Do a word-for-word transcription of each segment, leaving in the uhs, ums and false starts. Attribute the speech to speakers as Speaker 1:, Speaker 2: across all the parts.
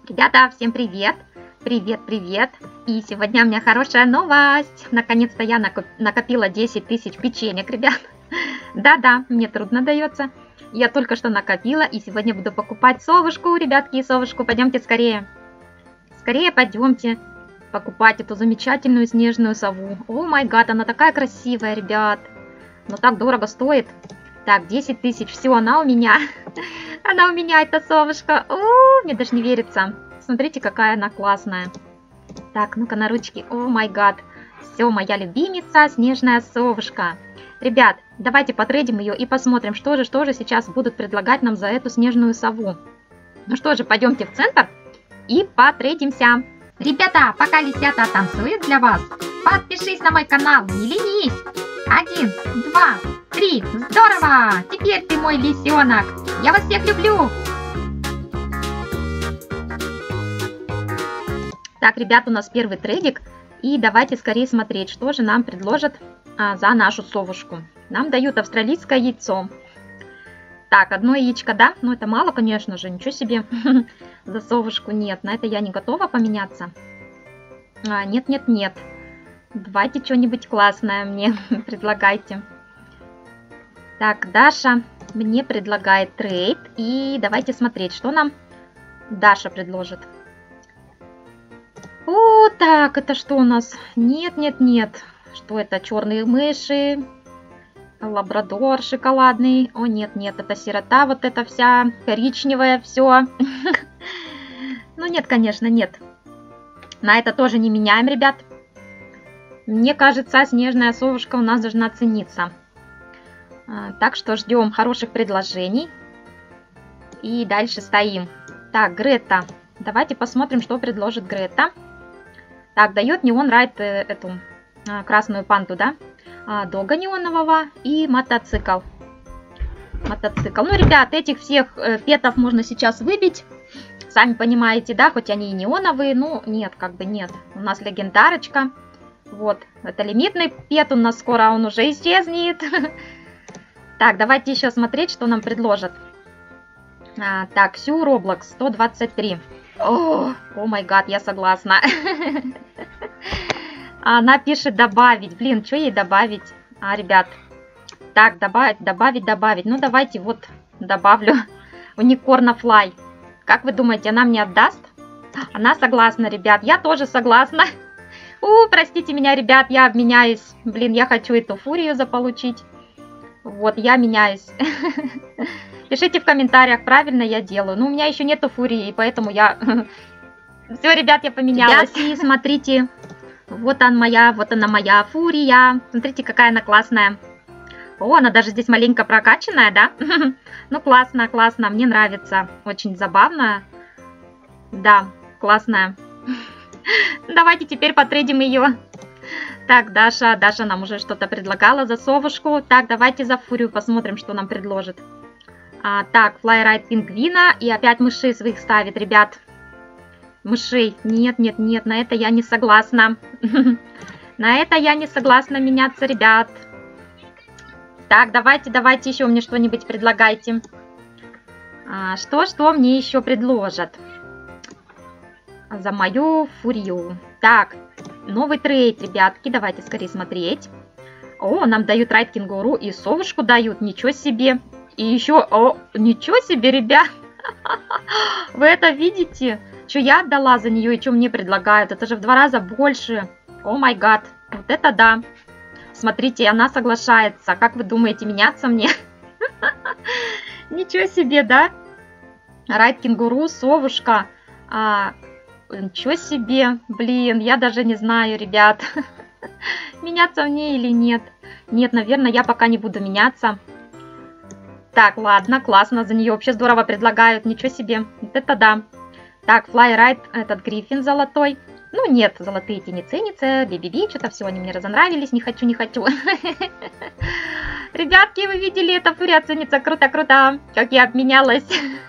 Speaker 1: Ребята, всем привет! Привет, привет! И сегодня у меня хорошая новость. Наконец-то я накопила десять тысяч печенек, ребят. Да-да, мне трудно дается. Я только что накопила и сегодня буду покупать совушку, ребятки, и совушку. Пойдемте скорее. Скорее пойдемте покупать эту замечательную снежную сову. О май гад, она такая красивая, ребят. Но так дорого стоит. Так, десять тысяч, все, она у меня. Она у меня, эта совушка. О, мне даже не верится. Смотрите, какая она классная. Так, ну-ка на ручки. О май гад. Все, моя любимица, снежная совушка. Ребят, давайте потрейдим ее и посмотрим, что же, что же сейчас будут предлагать нам за эту снежную сову. Ну что же, пойдемте в центр и потрейдимся. Ребята, пока лисята танцуют для вас, подпишись на мой канал, не ленись. Один, два, три. Здорово! Теперь ты мой лисенок. Я вас всех люблю. Так, ребят, у нас первый трейдик. И давайте скорее смотреть, что же нам предложат а, за нашу совушку. Нам дают австралийское яйцо. Так, одно яичко, да? Ну, это мало, конечно же. Ничего себе. За совушку нет. На это я не готова поменяться. А, нет, нет, нет. Давайте что-нибудь классное мне предлагайте. Так, Даша мне предлагает трейд. И давайте смотреть, что нам Даша предложит. О, так, это что у нас? Нет, нет, нет. Что это? Черные мыши, лабрадор шоколадный. О, нет, нет, это сирота, вот эта вся коричневая, все. Ну, нет, конечно, нет. На это тоже не меняем, ребят. Мне кажется, снежная совушка у нас должна цениться. Так что ждем хороших предложений. И дальше стоим. Так, Грета. Давайте посмотрим, что предложит Грета. Так, дает неон райд э, эту а, красную панду, да? А, дога неонового и мотоцикл. Мотоцикл. Ну, ребят, этих всех э, петов можно сейчас выбить. Сами понимаете, да? Хоть они и неоновые, ну, нет, как бы нет. У нас легендарочка. Вот, это лимитный пет у нас скоро, он уже исчезнет. Так, давайте еще смотреть, что нам предложат. А, так, Сью Роблокс, сто двадцать три. О, о май гад, я согласна. Она пишет добавить. Блин, что ей добавить? А, ребят. Так, добавить, добавить, добавить. Ну, давайте вот добавлю Уникорна Флай. Как вы думаете, она мне отдаст? Она согласна, ребят. Я тоже согласна. У, простите меня, ребят, я обменяюсь. Блин, я хочу эту фурию заполучить. Вот, я меняюсь. Пишите в комментариях, правильно я делаю. Ну, у меня еще нету фурии, и поэтому я... Все, ребят, я поменялась. Ребятки, смотрите. Вот она моя, вот она моя фурия. Смотрите, какая она классная. О, она даже здесь маленько прокачанная, да? Ну, классно, классно, мне нравится. Очень забавно. Да, классная. Давайте теперь потрейдим ее. Так, Даша, Даша нам уже что-то предлагала за совушку. Так, давайте за фурию посмотрим, что нам предложит. А, так, флайрайд пингвина. И опять мышей своих ставит, ребят. Мышей. Нет, нет, нет, на это я не согласна. На это я не согласна меняться, ребят. Так, давайте, давайте еще мне что-нибудь предлагайте. А, что, что мне еще предложат? За мою фурию. Так, новый трейд, ребятки. Давайте скорее смотреть. О, нам дают райд кенгуру и совушку дают. Ничего себе. И еще, о, ничего себе, ребят. Вы это видите? Что я отдала за нее и что мне предлагают? Это же в два раза больше. О май гад. Вот это да. Смотрите, она соглашается. Как вы думаете, меняться мне? Ничего себе, да? Райд кенгуру, совушка. А, ничего себе. Блин, я даже не знаю, ребят. Меняться мне или нет? Нет, наверное, я пока не буду меняться. Так, ладно, классно, за нее вообще здорово предлагают, ничего себе, вот это да. Так, флайрайд, этот гриффин золотой. Ну нет, золотые эти не ценятся, би-би-би, что-то все, они мне разонравились, не хочу, не хочу. Ребятки, вы видели, эта фурия ценится, круто-круто, как я обменялась.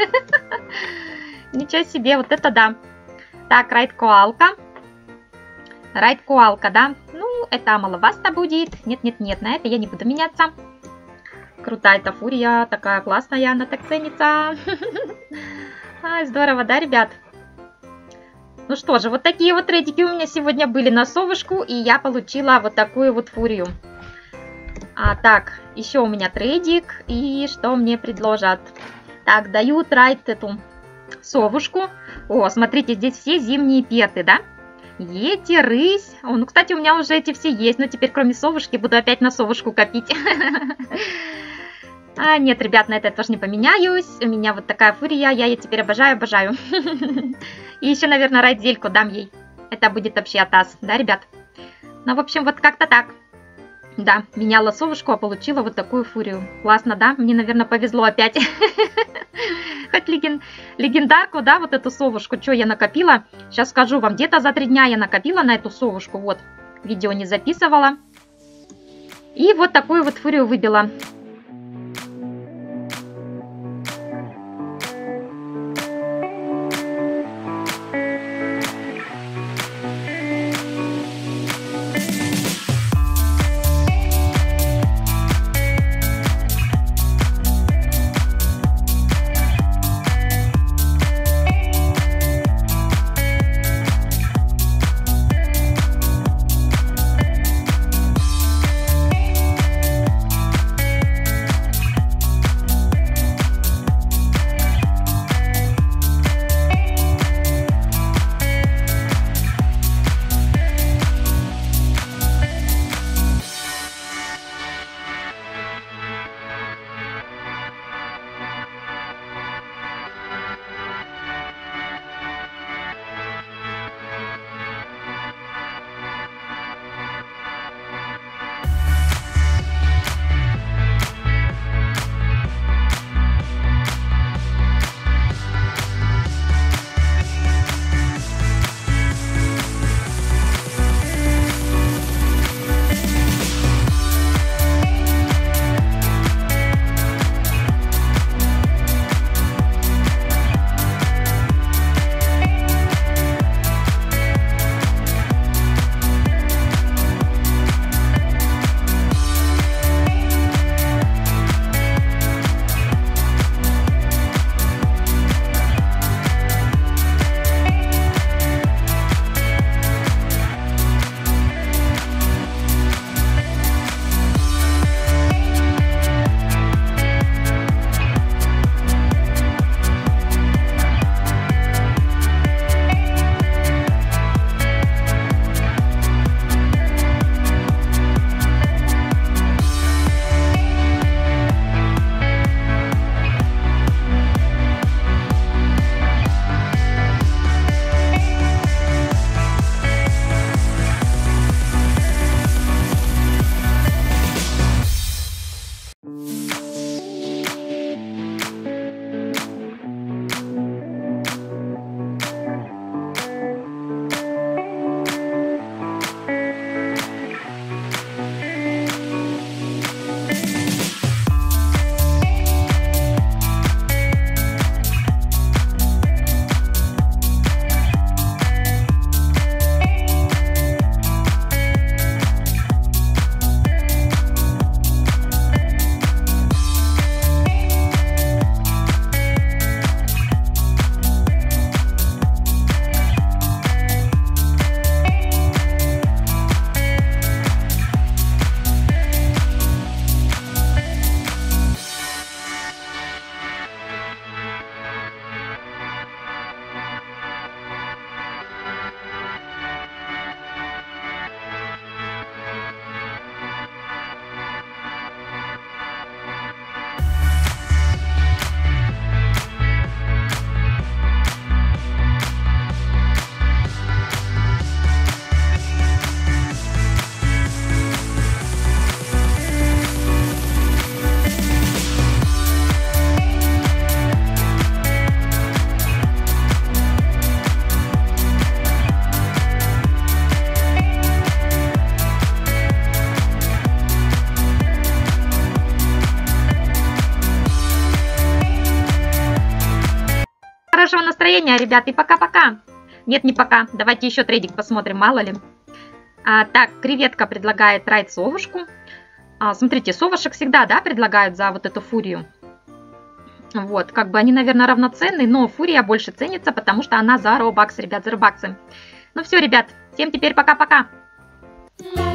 Speaker 1: Ничего себе, вот это да. Так, райд коалка. Райд коалка, да, ну это маловато будет, нет-нет-нет, на это я не буду меняться. Крутая эта фурия, такая классная, она так ценится. А, здорово, да, ребят? Ну что же, вот такие вот трейдики у меня сегодня были на совушку, и я получила вот такую вот фурию. А, так, еще у меня трейдик, и что мне предложат? Так, даю трайд эту совушку. О, смотрите, здесь все зимние петы, да? Ети, рысь. О, ну, кстати, у меня уже эти все есть, но теперь кроме совушки буду опять на совушку копить. А, нет, ребят, на это я тоже не поменяюсь. У меня вот такая фурия, я ее теперь обожаю, обожаю. И еще, наверное, райдзельку дам ей. Это будет вообще атас, да, ребят? Ну, в общем, вот как-то так. Да, меняла совушку, а получила вот такую фурию. Классно, да? Мне, наверное, повезло опять. Хоть леген... легендарку, да, вот эту совушку, что я накопила. Сейчас скажу вам, где-то за три дня я накопила на эту совушку. Вот, видео не записывала. И вот такую вот фурию выбила. Хорошего настроения, ребят, и пока-пока. Нет, не пока. Давайте еще трейдик посмотрим, мало ли. А, так, креветка предлагает райд совушку. А, смотрите, совушек всегда, да, предлагают за вот эту фурию. Вот, как бы они, наверное, равноценны, но Фурия больше ценится, потому что она за робаксы, ребят, за робаксы. Ну все, ребят, всем теперь пока-пока.